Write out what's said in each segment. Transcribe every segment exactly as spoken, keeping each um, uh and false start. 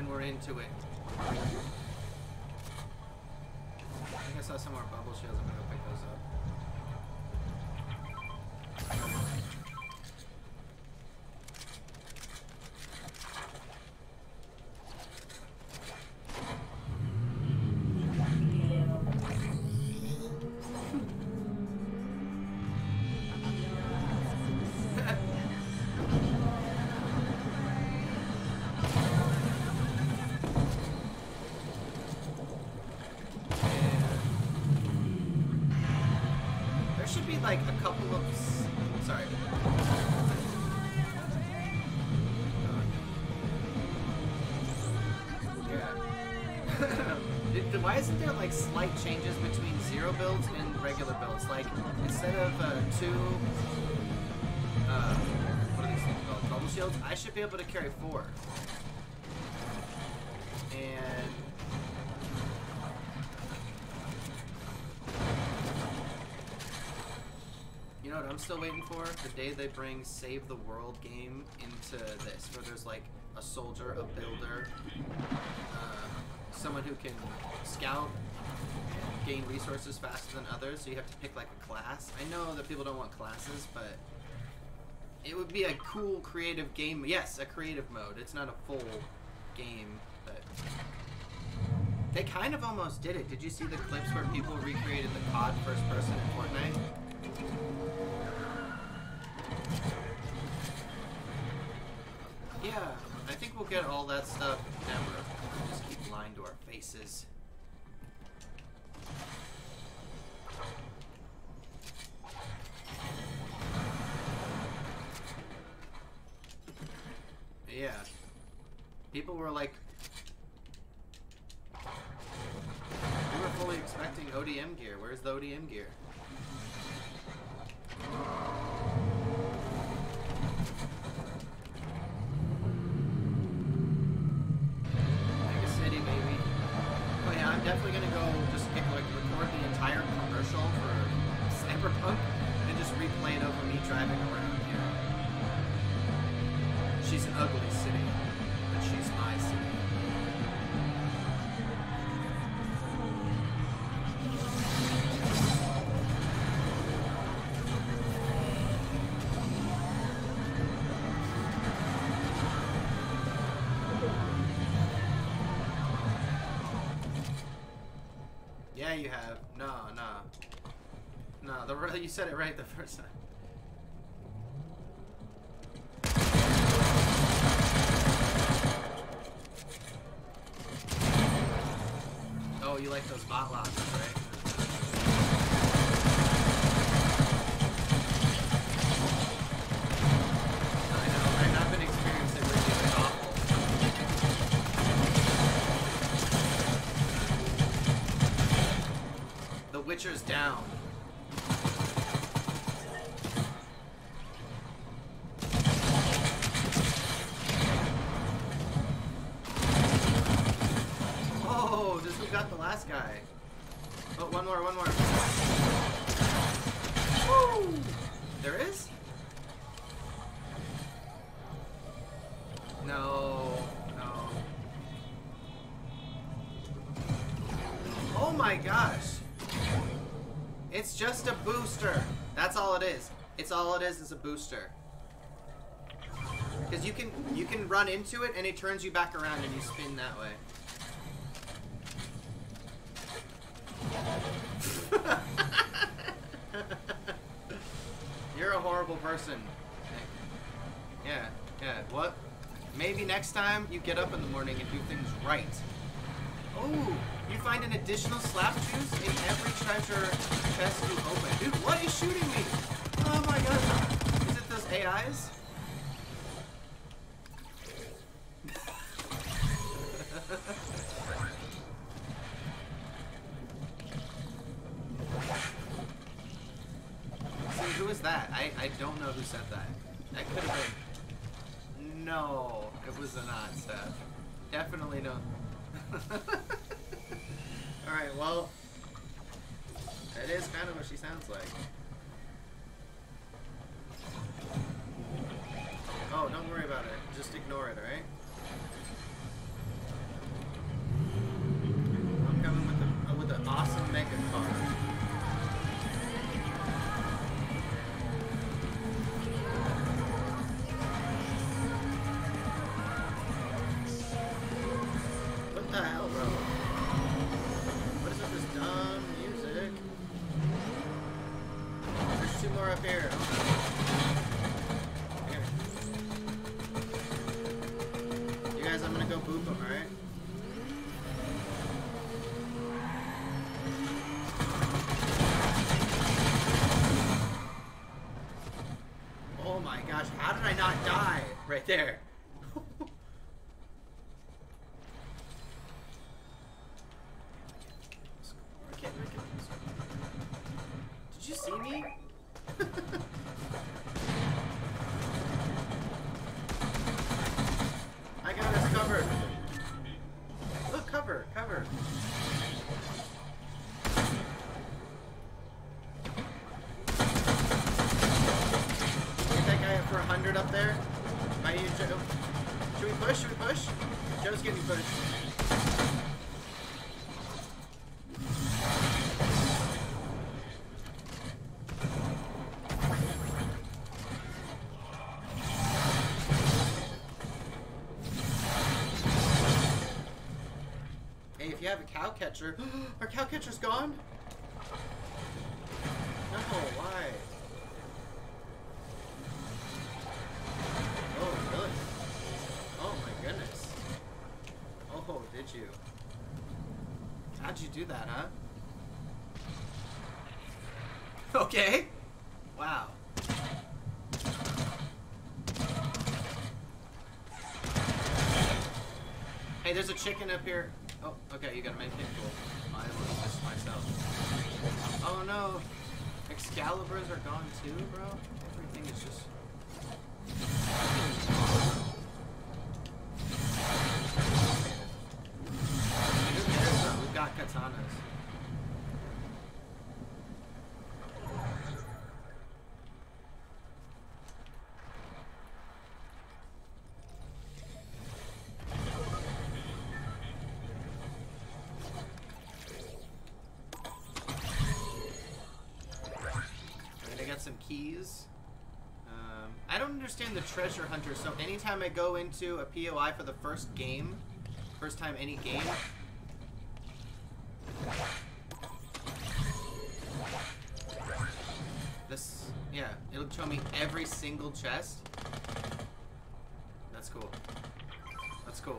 and we're into it. I think I saw some more bubble shields. I'm gonna go pick those up. Like a couple of sorry. Yeah. Why isn't there like slight changes between zero builds and regular builds? Like instead of uh, two, uh, what are these things called? Bubble shields. I should be able to carry four. And you know what I'm still waiting for? The day they bring Save the World game into this, where there's like a soldier, a builder, uh, someone who can scout and gain resources faster than others, so you have to pick like a class. I know that people don't want classes, but it would be a cool creative game. Yes, a creative mode. It's not a full game, but they kind of almost did it. Did you see the clips where people recreated the C O D first person in Fortnite? Yeah, I think we'll get all that stuff never. We'll just keep lying to our faces. Yeah. People were like, we were fully expecting O D M gear. Where's the O D M gear? I'm definitely gonna go just pick, like, record the entire commercial for Cyberpunk and just replay it over me driving around here. She's an ugly city, but she's my city. Yeah, you have. No, no. No, the, you said it right the first time. Oh, you like those bot locks, right? I know, right? I've been experiencing really awful. The Witcher's down. Oh, this who got the last guy. Oh, one more, one more. Woo! There is? No, no. Oh my gosh. It's just a booster. That's all it is. It's all it is is a booster. Because you can you can run into it and it turns you back around and you spin that way. You're a horrible person. Yeah, yeah. What? Maybe next time you get up in the morning and do things right. Oh, you find an additional slap juice in every treasure chest you open. Dude, what is shooting me? Oh my god. Is it those A Is? See, who is that? I, I don't know who said that. That could have been... No, it was not Steph. Definitely no. Alright, well... That is kind of what she sounds like. Oh, don't worry about it. Just ignore it, alright? gonna go boop him, alright? Oh my gosh, how did I not die? Right there. Did you see me? I got us covered. Look, cover, cover. Get that guy up for a hundred up there. Might you, Joe? Should we push? Should we push? Joe's getting pushed. Hey, if you have a cow catcher, our cow catcher's gone? No, why? Oh, really? Oh my goodness. Oh, did you? How'd you do that, huh? Okay. Wow. Hey, there's a chicken up here. Oh, okay, you got a medkit. Cool. I will just myself. Oh no. Excaliburs are gone too, bro? Everything is just... Who cares though? We've got katanas. Some keys. Um, I don't understand the treasure hunter, so anytime I go into a P O I for the first game, first time any game, this, yeah, it'll show me every single chest. That's cool. That's cool.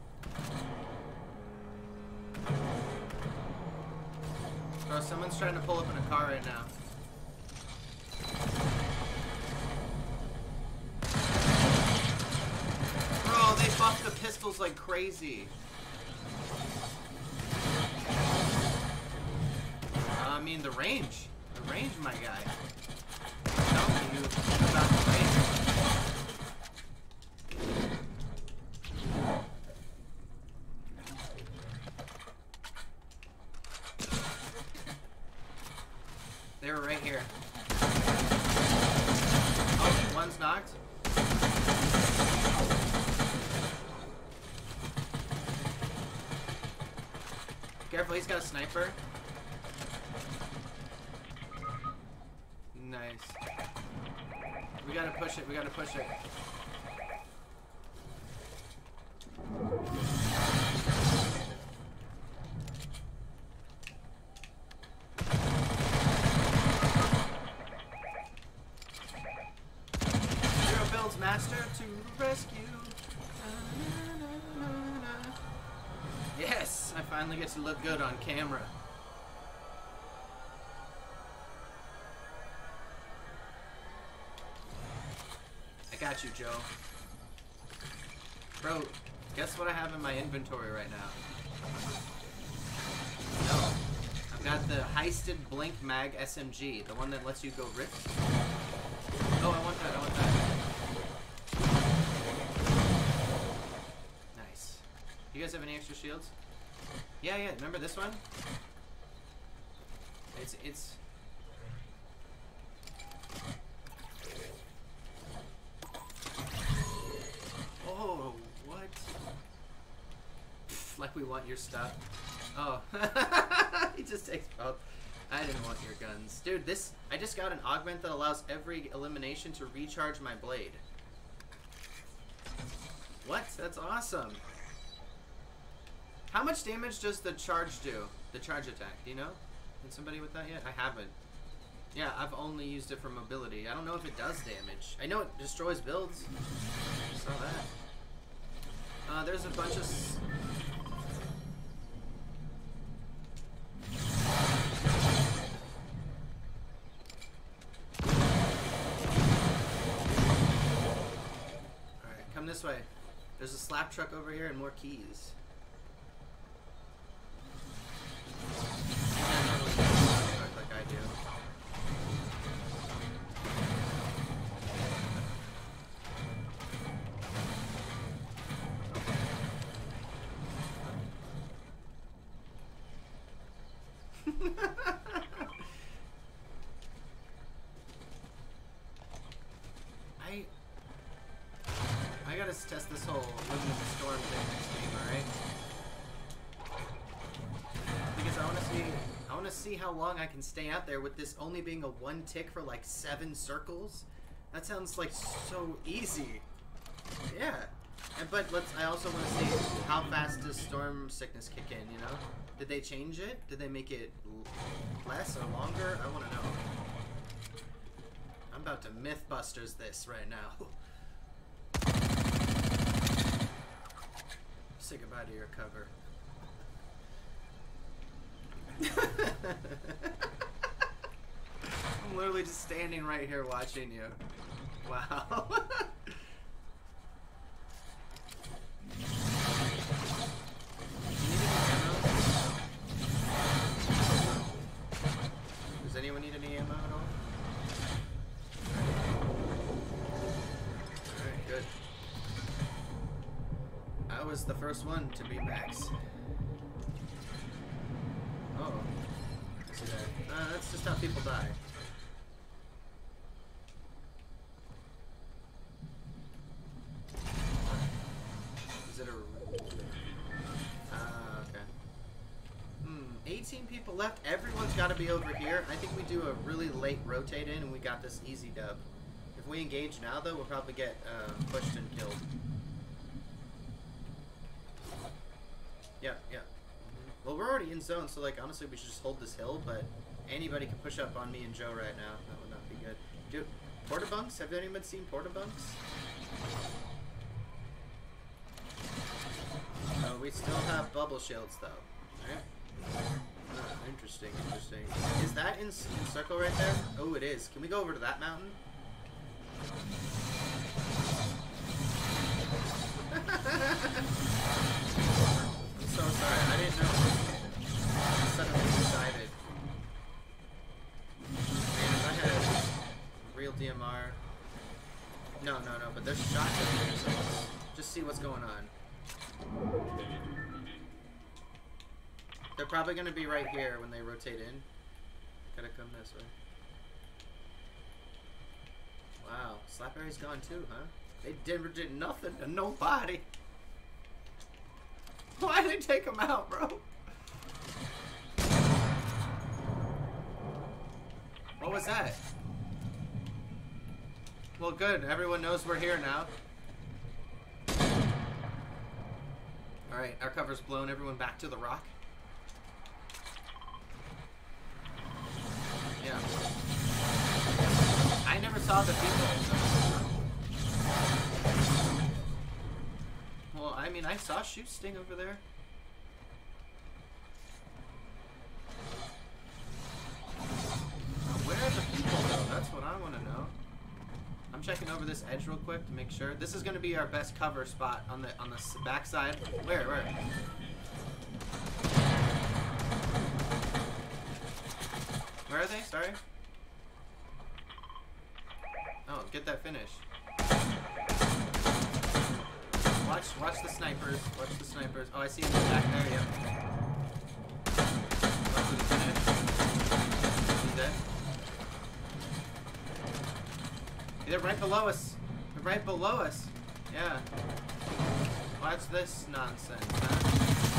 Bro, someone's trying to pull up in a car right now. Bro, they buffed the pistols like crazy. Uh, I mean, the range. The range, my guy. Tell me about the range. They were right here. Oh, one's knocked. Careful, he's got a sniper. Nice. We gotta push it, we gotta push it. ZeroBuilds master to the rescue. Yes, I finally get to look good on camera. I got you, Joe. Bro, guess what I have in my inventory right now? No. I've got the heisted Blink Mag S M G, the one that lets you go rift. Oh, I want that, I want that. Nice. You guys have any extra shields? Yeah, yeah, remember this one? It's, it's... Oh, what? Like we want your stuff. Oh. He just takes both. I didn't want your guns. Dude, this... I just got an augment that allows every elimination to recharge my blade. What? That's awesome. How much damage does the charge do? The charge attack, do you know? Is somebody with that yet? I haven't. Yeah, I've only used it for mobility. I don't know if it does damage. I know it destroys builds. I saw that. Uh, there's a bunch of... S Alright, come this way. There's a slap truck over here and more keys. Like I do. I I gotta test this whole living in the storm thing next game, alright? Because I wanna see I wanna see how long I can stay out there with this only being a one tick for like seven circles. That sounds like so easy. Yeah. And, but let's I also wanna see how fast does storm sickness kick in, you know? Did they change it? Did they make it less or longer? I wanna know. I'm about to Mythbusters this right now. Say goodbye to your cover. I'm literally just standing right here watching you. Wow. Does anyone need any ammo at all? Alright, good. I was the first one to beat Max. Oh. See that? Uh, that's just how people die. Is it a... Ah, uh, okay. Hmm, eighteen people left. Everyone's got to be over here. I think we do a really late rotate in and we got this easy dub. If we engage now, though, we'll probably get uh, pushed and killed. Yeah, yeah. Mm-hmm. Well, we're already in zone, so, like, honestly, we should just hold this hill, but anybody can push up on me and Joe right now. That would not be good. Dude, porta bunks? Have anyone seen porta bunks? Oh, we still have bubble shields, though. Alright. Oh, interesting, interesting. Is that in, in circle right there? Oh, it is. Can we go over to that mountain? I'm so sorry. I didn't know. I suddenly decided. Man, if I had real D M R. No, no, no. But there's shots over here, so let's just see what's going on. They're probably going to be right here when they rotate in. Gotta come this way. Wow, Slapberry's gone too, huh? They did, did nothing to nobody. Why did they take him out, bro? What was that? Well, good. Everyone knows we're here now. Alright, our cover's blown. Everyone back to the rock. Yeah. I never saw the people. Well, I mean, I saw Shoot Sting over there. Now, where are the people, though? That's what I want to know. I'm checking over this edge real quick to make sure. This is going to be our best cover spot on the on the back side. Where? Where? Where are they? Sorry. Oh, get that finish. Watch, watch the snipers. Watch the snipers. Oh, I see him back there. Yep. Watch for the finish. He's dead. They're right below us. They're right below us. Yeah. Watch this nonsense, huh?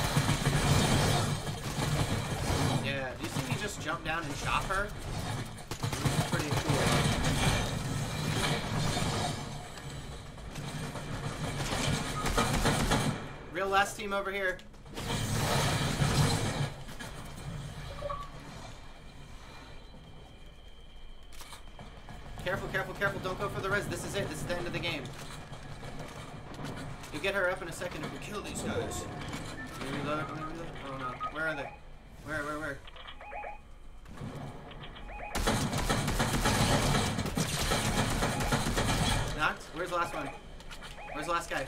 Yeah. Do you see me just jump down and chop her? It's pretty cool. Real last team over here. Careful, careful, careful. Don't go for the res. This is it. This is the end of the game. We'll get her up in a second if we kill these guys. Let me reload, let me reload. Oh no. Where are they? Where, where, where? Knocked? Where's the last one? Where's the last guy?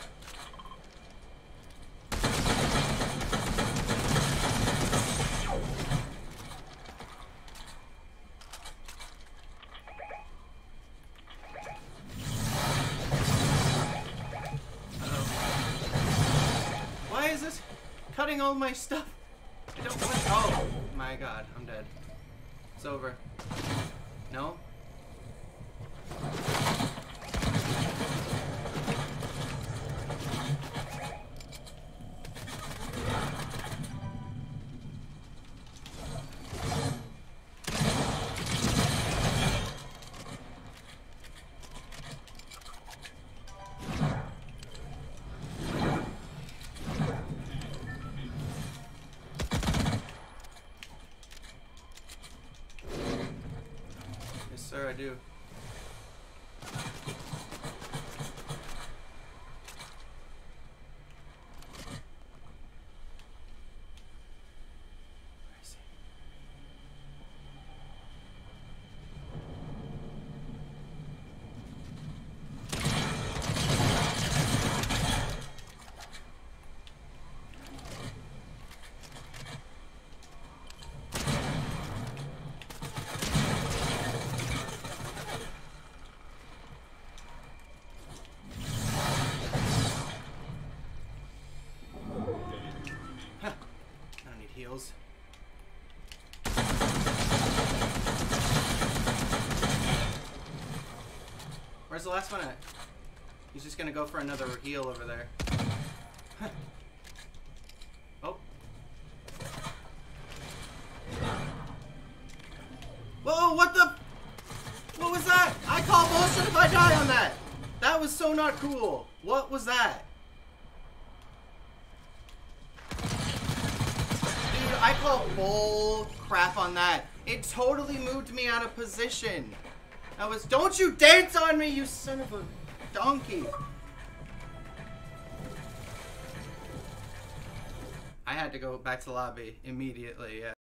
Cutting all my stuff. I don't want. Oh my god, I'm dead. It's over. No? Sir, I do. Heals. Where's the last one at? He's just gonna go for another heal over there. Oh. Whoa, what the? What was that? I call bullshit if I die on that. That was so not cool. What was that? I call bull crap on that. It totally moved me out of position. I was, don't you dance on me, you son of a donkey. I had to go back to the lobby immediately, yeah.